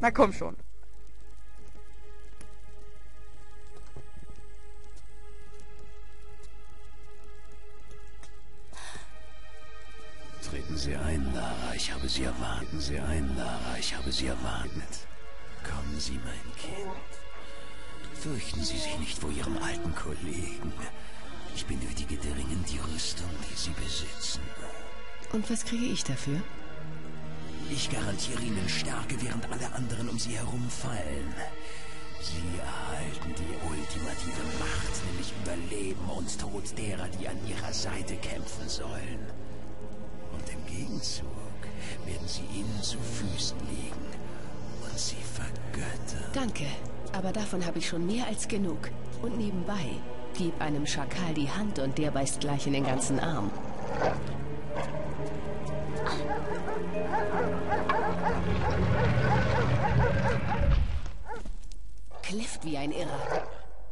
Na komm schon. Treten Sie ein, Lara. Ich habe Sie erwartet. Treten Sie ein, Lara. Ich habe Sie erwartet. Kommen Sie, mein Kind. Fürchten Sie sich nicht vor Ihrem alten Kollegen. Ich benötige dringend die Rüstung, die Sie besitzen. Und was kriege ich dafür? Ich garantiere Ihnen Stärke, während alle anderen um Sie herum fallen. Sie erhalten die ultimative Macht, nämlich über Leben und Tod derer, die an Ihrer Seite kämpfen sollen. Und im Gegenzug werden Sie ihnen zu Füßen liegen und sie vergöttern. Danke, aber davon habe ich schon mehr als genug. Und nebenbei, gib einem Schakal die Hand und der beißt gleich in den ganzen Arm. Kläfft wie ein Irrer.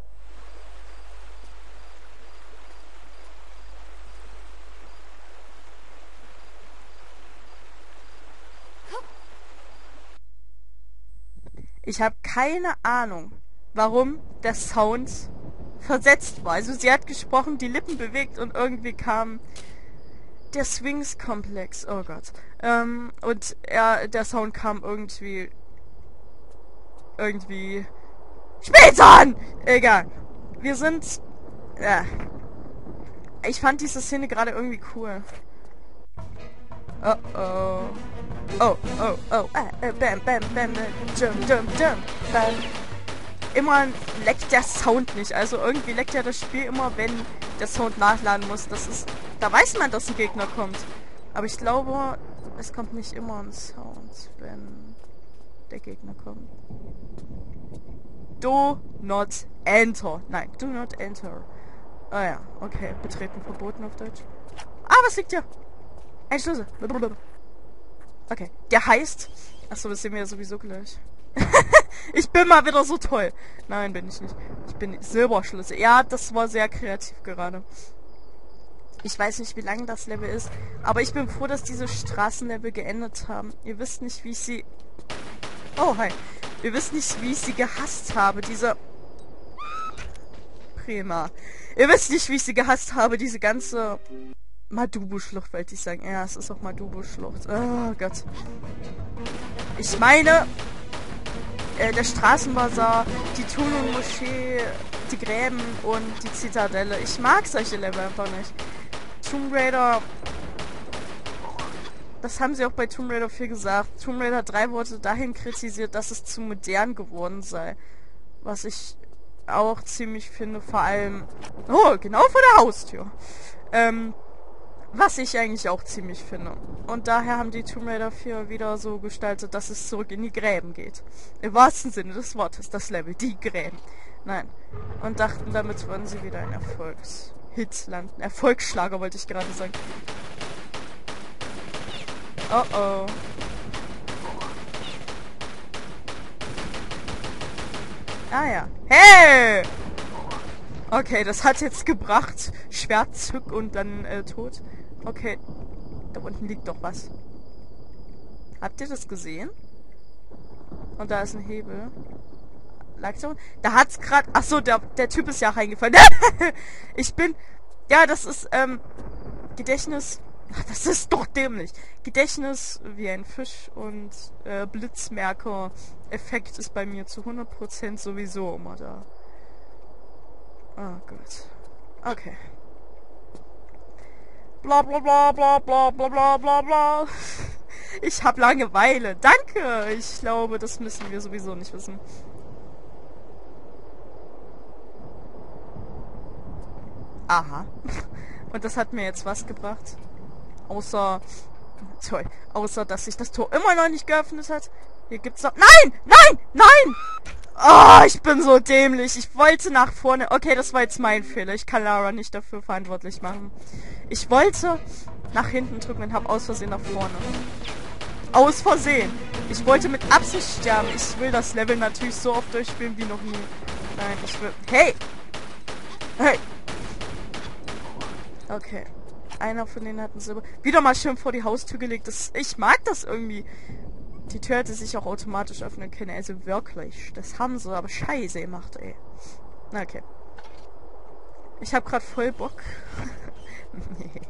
Ich habe keine Ahnung, warum der Sound versetzt war. Also sie hat gesprochen, die Lippen bewegt und irgendwie kam der Sphinx-Komplex. Oh Gott. Und der Sound kam irgendwie später an! Egal. Wir sind... Ich fand diese Szene gerade irgendwie cool. Oh oh. Oh, oh, oh. Bam, bam, bam, jump, jump, jump. Bam. Immer leckt der Sound nicht. Also irgendwie leckt ja das Spiel immer, wenn der Sound nachladen muss. Das ist... Da weiß man, dass ein Gegner kommt. Aber ich glaube, es kommt nicht immer ein Sound, wenn der Gegner kommt. Do not enter. Nein, do not enter. Ah ja, okay. Betreten verboten auf Deutsch. Ah, was liegt hier? Ein Schlüssel. Okay. Der heißt... Achso, das sehen wir ja sowieso gleich. Ich bin mal wieder so toll. Nein, bin ich nicht. Ich bin Silberschlüssel. Ja, das war sehr kreativ gerade. Ich weiß nicht, wie lang das Level ist. Aber ich bin froh, dass diese Straßenlevel geendet haben. Ihr wisst nicht, wie ich sie... Oh, hi. Ihr wisst nicht, wie ich sie gehasst habe. Diese... Prima. Ihr wisst nicht, wie ich sie gehasst habe. Diese ganze... Madubu-Schlucht, wollte ich sagen. Ja, es ist auch Madubu-Schlucht. Oh Gott. Ich meine... der Straßenbazar, die Tulun-Moschee, die Gräben und die Zitadelle. Ich mag solche Level einfach nicht. Tomb Raider... Das haben sie auch bei Tomb Raider 4 gesagt. Tomb Raider 3 wurde dahin kritisiert, dass es zu modern geworden sei. Was ich auch ziemlich finde, vor allem... Oh, genau vor der Haustür. Was ich eigentlich auch ziemlich finde. Und daher haben die Tomb Raider 4 wieder so gestaltet, dass es zurück in die Gräben geht. Im wahrsten Sinne des Wortes, das Level, die Gräben. Nein. Und dachten, damit würden sie wieder ein Erfolgshit landen. Erfolgsschlager wollte ich gerade sagen. Oh oh. Ah ja. Hey! Okay, das hat jetzt gebracht. Schwert zück und dann tot. Okay. Da unten liegt doch was. Habt ihr das gesehen? Und da ist ein Hebel. Lag da unten? Da hat's gerade... Achso, der Typ ist ja reingefallen. Ich bin... Ja, das ist, Gedächtnis... Ach, das ist doch dämlich. Gedächtnis wie ein Fisch und Blitzmerker-Effekt ist bei mir zu 100% sowieso immer da. Oh Gott. Okay. Bla bla bla bla bla bla bla bla bla. Ich hab Langeweile. Danke. Ich glaube, das müssen wir sowieso nicht wissen. Aha. Und das hat mir jetzt was gebracht? Außer... Toll. Außer, dass sich das Tor immer noch nicht geöffnet hat. Hier gibt's noch... Nein! Nein! Nein! Oh, ich bin so dämlich. Ich wollte nach vorne... Okay, das war jetzt mein Fehler. Ich kann Lara nicht dafür verantwortlich machen. Ich wollte nach hinten drücken und habe aus Versehen nach vorne. Aus Versehen. Ich wollte mit Absicht sterben. Ich will das Level natürlich so oft durchspielen wie noch nie. Nein, ich will... Hey! Hey! Okay. Einer von denen hat ein Silber... Wieder mal schön vor die Haustür gelegt. Ich mag das irgendwie. Die Tür hätte sich auch automatisch öffnen können. Also wirklich. Das haben sie aber scheiße gemacht, ey. Na, okay. Ich hab grad voll Bock. Nee.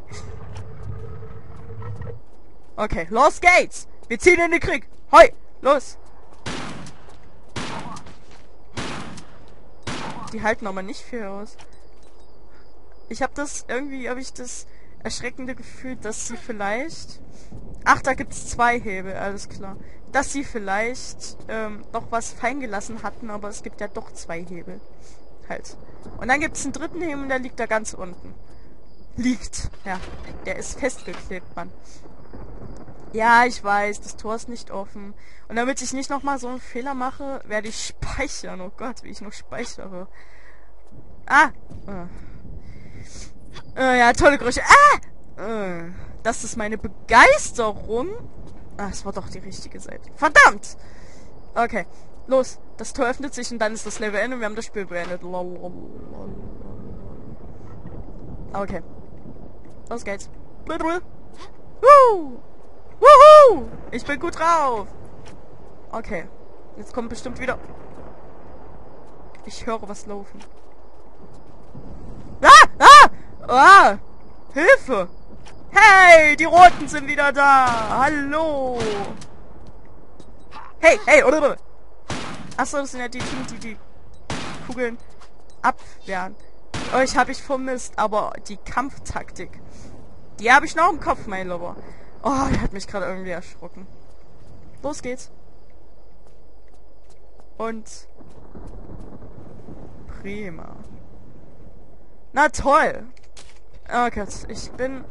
Okay, los geht's! Wir ziehen in den Krieg! Hoi! Los! Die halten aber nicht viel aus. Ich habe das erschreckende Gefühl, dass sie vielleicht... Ach, da gibt's 2 Hebel, alles klar. Dass sie vielleicht doch was fein gelassen hatten, aber es gibt ja doch 2 Hebel. Halt. Und dann gibt's einen 3. Hebel und der liegt da ganz unten. Liegt. Ja, der ist festgeklebt, Mann. Ja, ich weiß, das Tor ist nicht offen. Und damit ich nicht nochmal so einen Fehler mache, werde ich speichern. Oh Gott, wie ich noch speichere. Ah! Ja, tolle Geräusche. Ah! Das ist meine Begeisterung. Ah, es war doch die richtige Seite. Verdammt! Okay, los. Das Tor öffnet sich und dann ist das Level Ende und wir haben das Spiel beendet. Okay. Los geht's. Woo! Wuhu! Ich bin gut drauf. Okay. Jetzt kommt bestimmt wieder... Ich höre was laufen. Ah! Ah! Ah! Hilfe! Hey! Die Roten sind wieder da! Hallo! Hey! Hey! Oder? Achso, das sind ja die Teams, die Kugeln abwehren. Euch habe ich vermisst, aber die Kampftaktik, die habe ich noch im Kopf, mein Lover. Oh, der hat mich gerade irgendwie erschrocken. Los geht's. Und... Prima. Na toll. Oh Gott, ich bin...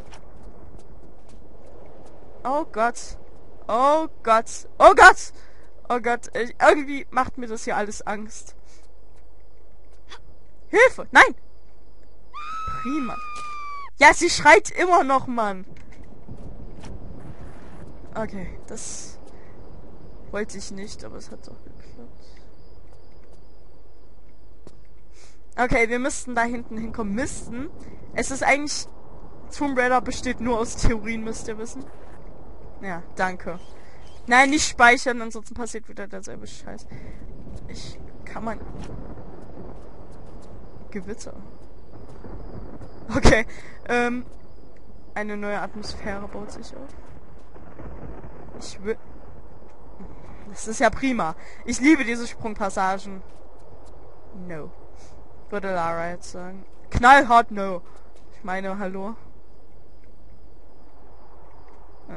Oh Gott. Oh Gott. Oh Gott. Oh Gott. Irgendwie macht mir das hier alles Angst. Hilfe. Nein. Prima. Ja, sie schreit immer noch, Mann. Okay, das wollte ich nicht, aber es hat doch geklappt. Okay, wir müssten da hinten hinkommen. Es ist eigentlich... Tomb Raider besteht nur aus Theorien, müsst ihr wissen. Ja, danke. Nein, nicht speichern, ansonsten passiert wieder derselbe Scheiß. Kann man... Gewitter. Okay, eine neue Atmosphäre baut sich auf. Das ist ja prima. Ich liebe diese Sprungpassagen. No. Würde Lara jetzt sagen. Knallhart no. Ich meine, hallo. Ja.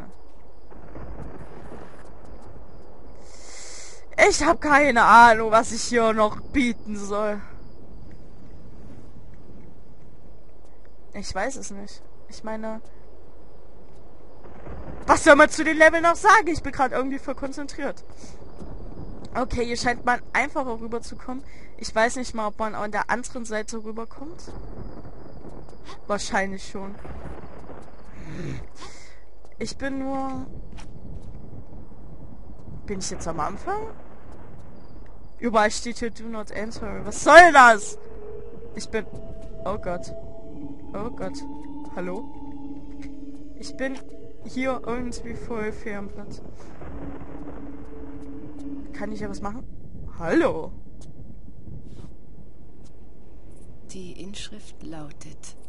Ich habe keine Ahnung, was ich hier noch bieten soll. Ich weiß es nicht. Ich meine... Was soll man zu den Leveln noch sagen? Ich bin gerade irgendwie voll konzentriert. Okay, hier scheint man einfacher rüberzukommen. Ich weiß nicht mal, ob man an der anderen Seite rüberkommt. Wahrscheinlich schon. Ich bin nur... Bin ich jetzt am Anfang? Überall steht hier Do not enter. Was soll das? Ich bin... Oh Gott. Oh Gott. Hallo? Ich bin hier irgendwie voll fair am Platz. Kann ich ja was machen? Hallo? Die Inschrift lautet: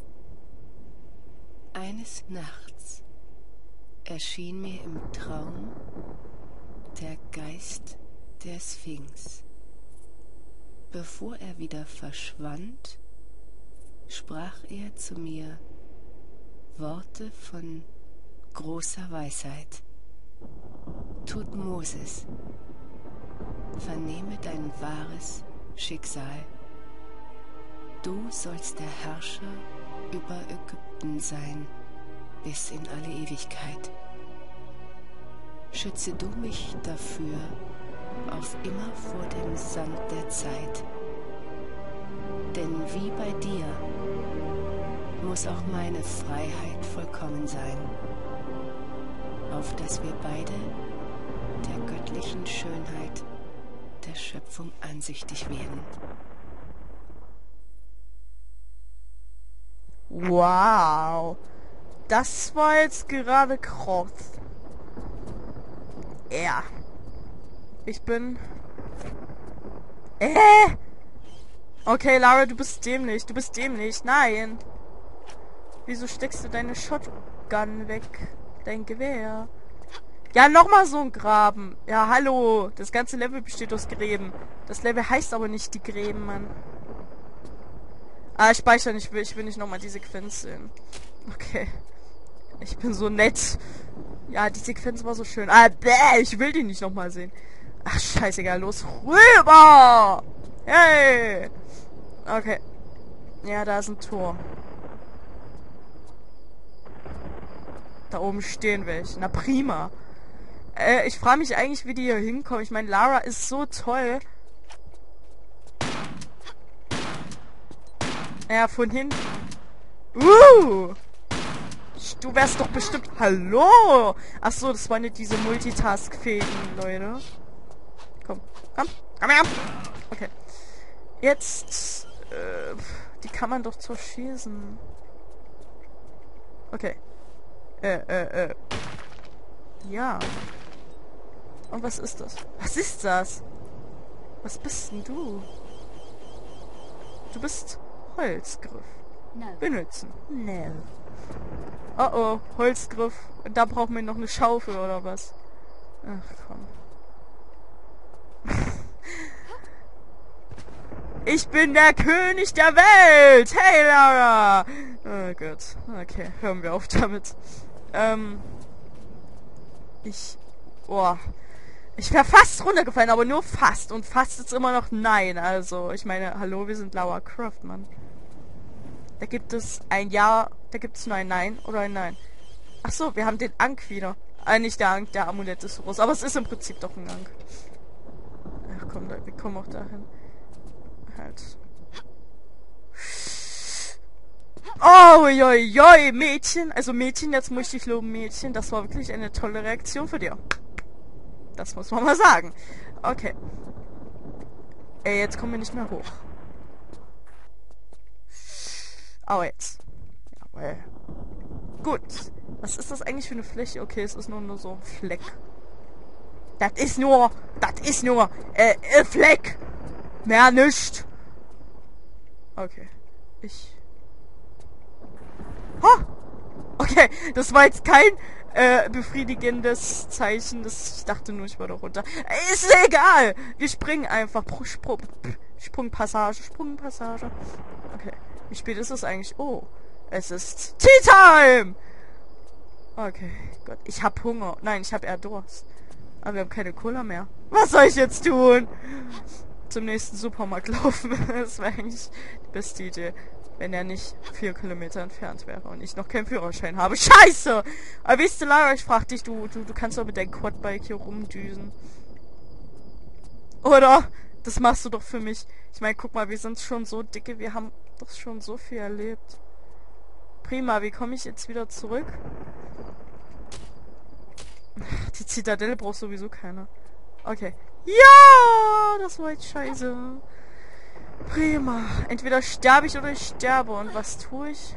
Eines Nachts erschien mir im Traum der Geist der Sphinx. Bevor er wieder verschwand, sprach er zu mir Worte von großer Weisheit. Tutmosis, vernehme dein wahres Schicksal. Du sollst der Herrscher über Ägypten sein, bis in alle Ewigkeit. Schütze du mich dafür auf immer vor dem Sand der Zeit. Denn wie bei dir muss auch meine Freiheit vollkommen sein, auf dass wir beide der göttlichen Schönheit der Schöpfung ansichtig werden. Wow. Das war jetzt gerade krass. Ja. Ich bin... Okay, Lara, du bist dämlich. Du bist dämlich. Nein. Wieso steckst du deine Shotgun weg? Dein Gewehr. Ja, nochmal so ein Graben. Ja, hallo. Das ganze Level besteht aus Gräben. Das Level heißt aber nicht die Gräben, Mann. Ah, ich speichere nicht. Ich will nicht nochmal die Sequenz sehen. Okay. Ich bin so nett. Ja, die Sequenz war so schön. Ah, bäh, ich will die nicht nochmal sehen. Ach, scheißegal. Los, rüber! Hey! Okay. Ja, da ist ein Tor. Da oben stehen welche. Na prima. Ich frage mich eigentlich, wie die hier hinkommen. Ich meine, Lara ist so toll. Ja, von hinten. Du wärst doch bestimmt... Hallo! Ach so, das waren nicht diese Multitask-fähigen Leute. Komm her! Okay. Jetzt... die kann man doch zerschießen. Okay. Ja. Und was ist das? Was ist das? Was bist denn du? Du bist Holzgriff. Benutzen. No. Oh oh, Holzgriff. Und da brauchen wir noch eine Schaufel oder was? Ach komm. Ich bin der König der Welt! Hey Lara! Oh Gott. Okay, hören wir auf damit. Ich wäre fast runtergefallen, aber nur fast. Und fast ist immer noch nein. Also, ich meine, hallo, wir sind Lara Croft, Mann. Da gibt es ein Ja, da gibt es nur ein Nein oder ein Nein. Ach so, wir haben den Ankh wieder. Nicht der Ankh, der Amulett ist so groß. Aber es ist im Prinzip doch ein Ankh. Ach komm, wir kommen auch dahin. Halt. Oh, joi, Mädchen. Also Mädchen, jetzt muss ich dich loben, Mädchen. Das war wirklich eine tolle Reaktion für dir. Das muss man mal sagen. Okay. Jetzt kommen wir nicht mehr hoch. Aber jetzt. Jawohl. Gut. Was ist das eigentlich für eine Fläche? Okay, es ist nur so ein Fleck. Das ist nur Fleck. Mehr nicht. Okay. Okay, das war jetzt kein befriedigendes Zeichen. Ich dachte nur, ich war da runter. Ist egal. Wir springen einfach. Sprungpassage. Okay. Wie spät ist es eigentlich? Oh, es ist Tea Time! Okay, Gott, ich hab Hunger. Nein, ich hab eher Durst. Aber wir haben keine Cola mehr. Was soll ich jetzt tun? Zum nächsten Supermarkt laufen. Das wäre eigentlich die beste Idee. Wenn er nicht 4 Kilometer entfernt wäre und ich noch keinen Führerschein habe. Scheiße! Aber weißt du, Lara, ich frag dich, du kannst doch mit deinem Quadbike hier rumdüsen. Oder? Das machst du doch für mich. Ich meine, guck mal, wir sind schon so dicke, wir haben doch schon so viel erlebt. Prima, wie komme ich jetzt wieder zurück? Die Zitadelle braucht sowieso keiner. Okay. Ja, das war jetzt scheiße. Prima. Entweder sterbe ich oder ich sterbe. Und was tue ich?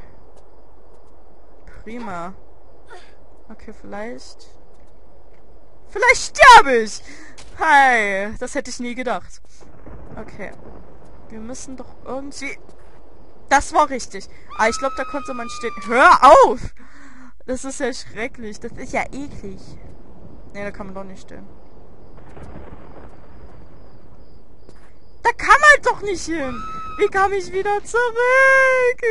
Prima. Okay, vielleicht sterbe ich! Hi, das hätte ich nie gedacht. Okay. Wir müssen doch irgendwie... Das war richtig. Ah, ich glaube, da konnte man stehen. Hör auf! Das ist ja schrecklich. Das ist ja eklig. Nee, da kann man doch nicht stehen. Da kann man doch nicht hin! Wie kam ich wieder zurück?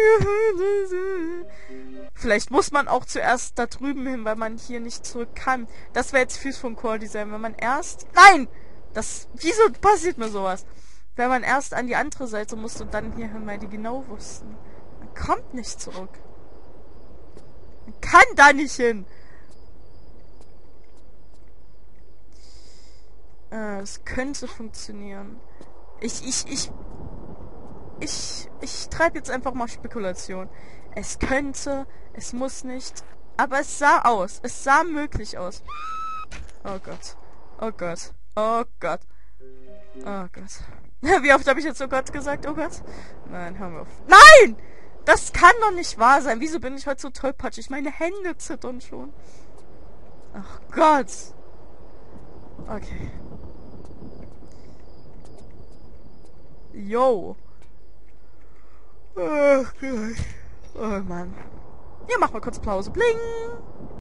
Vielleicht muss man auch zuerst da drüben hin, weil man hier nicht zurück kann. Das wäre jetzt fies vom Core-Design. Wenn man erst... Nein! Wieso passiert mir sowas? Wenn man erst an die andere Seite musste und dann hierhin, weil die genau wussten. Man kommt nicht zurück. Man kann da nicht hin. Es könnte funktionieren. Ich treibe jetzt einfach mal Spekulation. Es könnte, es muss nicht, aber es sah aus. Es sah möglich aus. Oh Gott. Oh Gott. Oh Gott. Oh Gott. Wie oft habe ich jetzt oh Gott gesagt? Oh Gott. Nein, hör mir auf. Nein! Das kann doch nicht wahr sein. Wieso bin ich heute so tollpatschig? Meine Hände zittern schon. Ach Gott. Okay. Yo. Oh Mann. Ja, mach mal kurz Pause. Bling.